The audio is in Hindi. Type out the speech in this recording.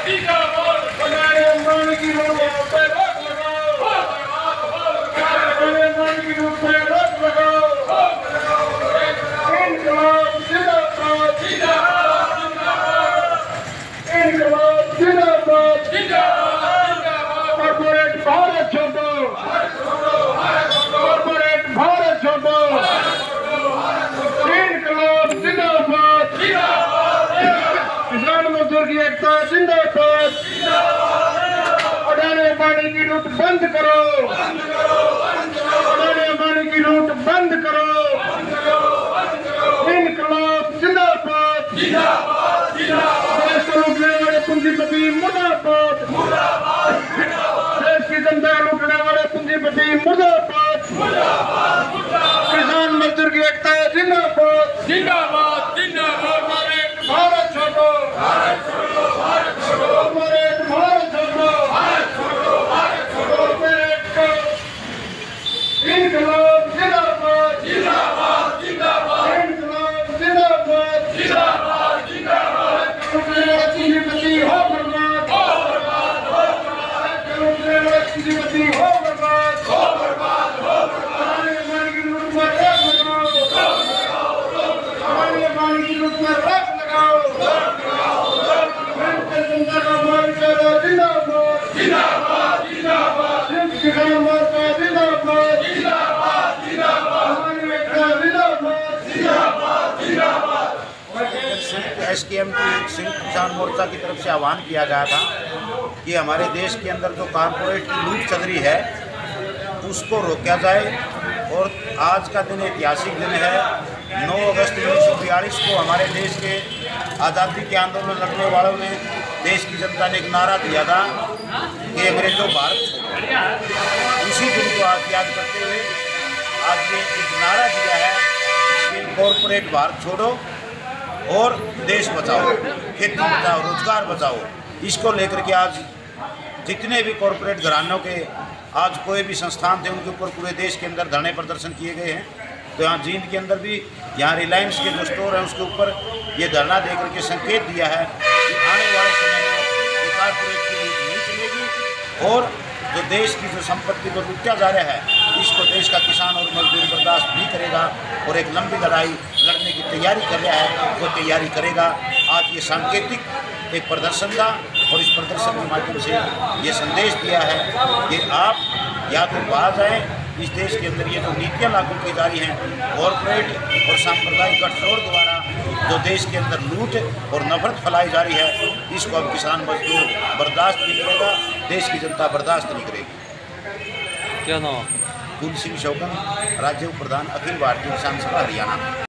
अडानी अंबानी की लूट बंद करो, अडानी अंबानी की लूट बंद करो, इनकलाब जिंदाबाद, देश को लूटने वाले पूंजीपति मुर्दाबाद, देश की जनता लूटने वाले पूंजीपति मुर्दाबाद, किसान मजदूर की एकता जिंदाबाद, जिंदाबाद, जिंदाबाद, भारत छोड़ो, भारत छोड़ो, भारत छोड़ो, भारत छोड़ो, भारत छोड़ो, भारत छोड़ो, इनकलाब जिंदाबाद, जिंदाबाद, जिंदाबाद, इनकलाब जिंदाबाद, जिंदाबाद, जिंदाबाद, पूंजीपति हो बर्बाद, हो बर्बाद, हो बर्बाद, पूंजीपति हो बर्बाद, हो बर्बाद, हो बर्बाद, अडानी की लूट पर रोक लगाओ, अडानी अंबानी की लूट पर रोक लगाओ, जनता का मोर्चा जिंदाबाद, जिंदाबाद, जिंदाबाद, किसान मोर्चा जिंदाबाद, जिंदाबाद, जिंदाबाद, हमारी एकता जिंदाबाद, जिंदाबाद, जिंदाबाद। एसकेएमटी संयुक्त किसान मोर्चा की तरफ से आह्वान किया गया था कि हमारे देश के अंदर जो कॉर्पोरेट की लूट चल रही है उसको रोका जाए। और आज का दिन ऐतिहासिक दिन है। 9 अगस्त 1942 को हमारे देश के आज़ादी के आंदोलन लड़ने वालों ने, देश की जनता ने एक नारा दिया था कि अंग्रेजों भारत छोड़ो। उसी दिन को आज याद करते हुए आज ये एक नारा दिया है कि कॉर्पोरेट भारत छोड़ो और देश बचाओ, खेती बचाओ, रोजगार बचाओ। इसको लेकर के आज जितने भी कॉर्पोरेट घरानों के आज कोई भी संस्थान थे उनके ऊपर पूरे देश के अंदर धरने प्रदर्शन किए गए हैं। तो यहाँ जींद के अंदर भी यहाँ रिलायंस के जो स्टोर हैं उसके ऊपर ये धरना देकर के संकेत दिया है कि आने वाले समय में ये कॉर्पोरेट की लूट नहीं चलेगी और जो देश की जो संपत्ति को लूटा जा रहा है इसको देश का किसान और मजदूर बर्दाश्त नहीं करेगा और एक लंबी लड़ाई लड़ने की तैयारी कर रहा है, वो तैयारी करेगा। आज ये सांकेतिक एक प्रदर्शन था और इस प्रदर्शन के माध्यम से ये संदेश दिया है कि आप या तो बाहर आएँ। इस देश के अंदर ये जो नीतियाँ लागू की जा रही हैं कॉर्पोरेट और सांप्रदायिक गठजोड़ द्वारा जो देश के अंदर लूट और नफरत फैलाई जा रही है इसको अब किसान मजदूर बर्दाश्त नहीं करेगा, देश की जनता बर्दाश्त नहीं करेगी। क्या नाम? कुल सिंह शौकन, राज्य प्रधान, अखिल भारतीय किसान सभा हरियाणा।